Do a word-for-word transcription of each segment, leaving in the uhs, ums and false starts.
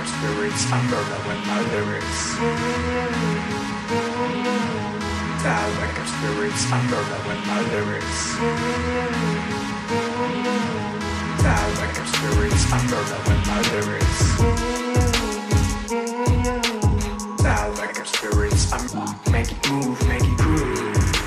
spirits, I murder with my lyrics. Die like of spirits, I murder with my lyrics. Die like of spirits, I murder with my lyrics. Die like of spirits, I make it move, make it groove.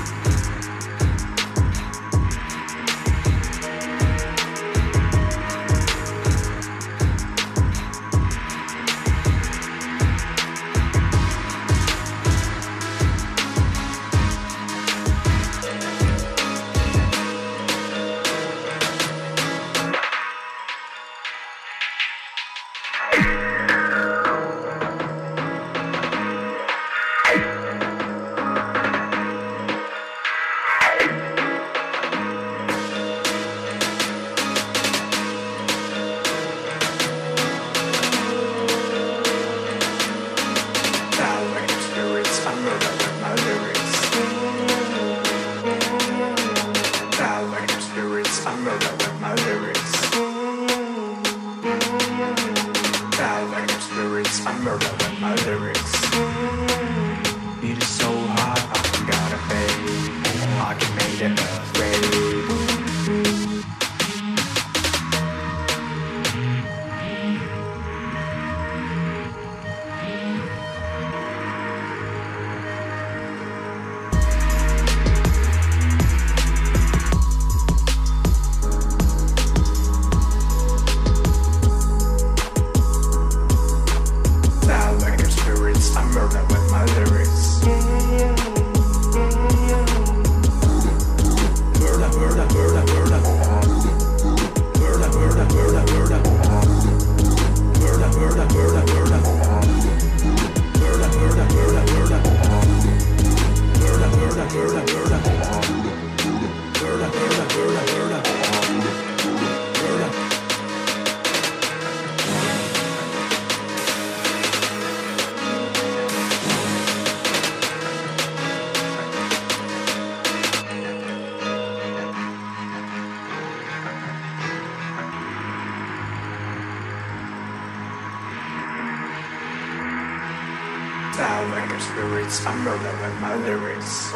Spirits, I murder with my lyrics.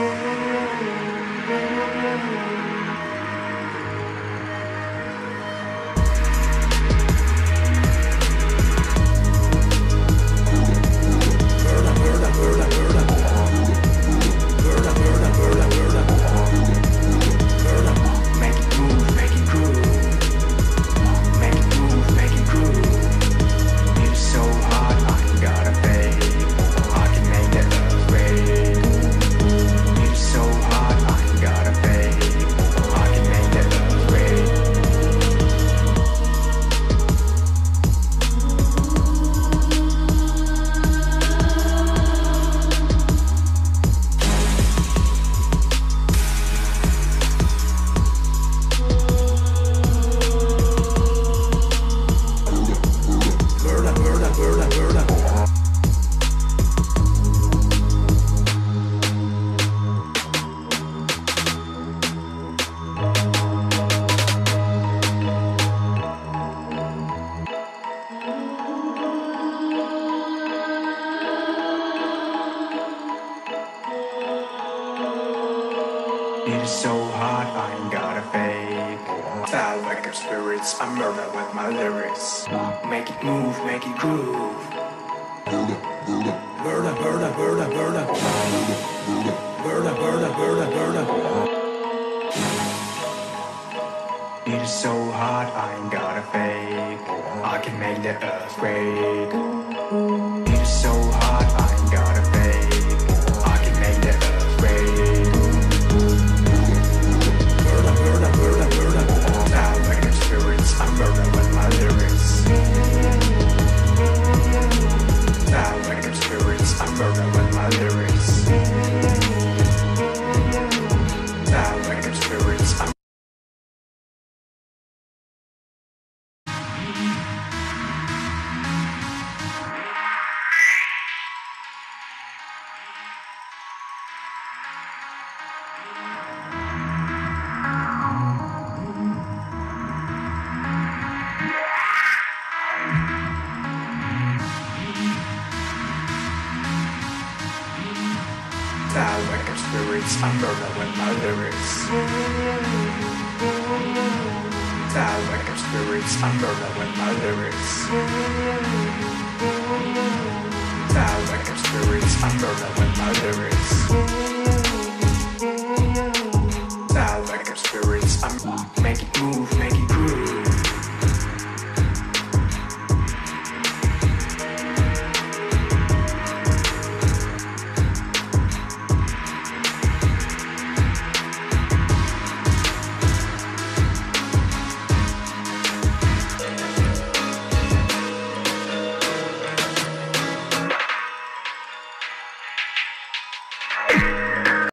It is so hot, I ain't got a fake. Style like of spirits, I murder with my lyrics. Make it move, make it groove. Murder, murder, murder, murder. Murder, murder, murder, murder. It is so hot, I ain't got a fake. I can make the earth quake. It is so hot, I ain't got a fake. I can make the earth quake. Murder, murder, murder, murder. Style like of spirits, I murder with my lyrics. Style like of spirits, I murder with my lyrics. Style like of spirits, I spirits are murder when murderers. Direct spirits are murder when murderers. Direct spirits are murder when murderers.